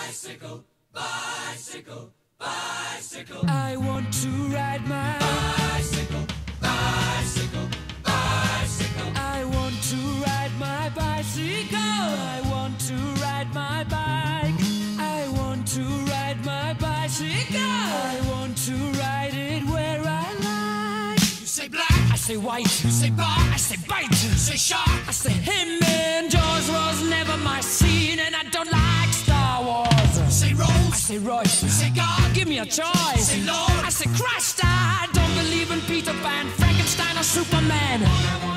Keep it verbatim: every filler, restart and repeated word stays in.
Bicycle, bicycle, bicycle. I want to ride my bicycle, bicycle, bicycle. I want to ride my bicycle. I want to ride my bike. I want to ride my bicycle. I want to ride it where I like. You say black, I say white. you say bar, I say bite. you say shark. I say him and Jaws was never my scene, and I don't like Star Wars. You say I Rose, say Royce. you say God, Give me a choice. say Lord. I say Christ. I don't believe in Peter Pan, Frankenstein, or Superman.